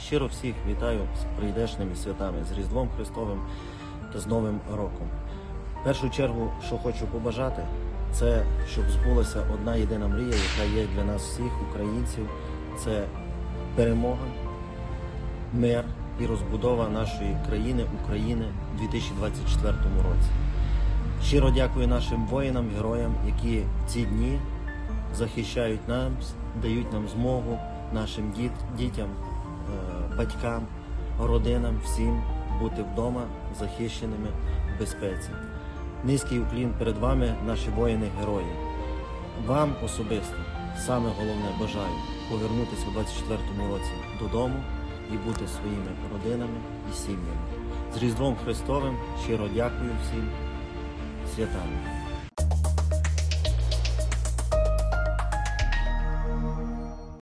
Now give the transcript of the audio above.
Щиро всіх вітаю з прийдешними святами, з Різдвом Христовим та з Новим роком. В першу чергу, що хочу побажати, це щоб збулася одна єдина мрія, яка є для нас всіх, українців. Це перемога, мир і розбудова нашої країни, України у 2024 році. Щиро дякую нашим воїнам, героям, які в ці дні захищають нас, дають нам змогу, нашим дітям, батькам, родинам, всім бути вдома захищеними в безпеці. Низький уклін перед вами, наші воїни-герої. Вам особисто саме головне бажаю повернутися у 2024 році додому і бути своїми родинами і сім'ями. З Різдвом Христовим щиро дякую всім. Святами.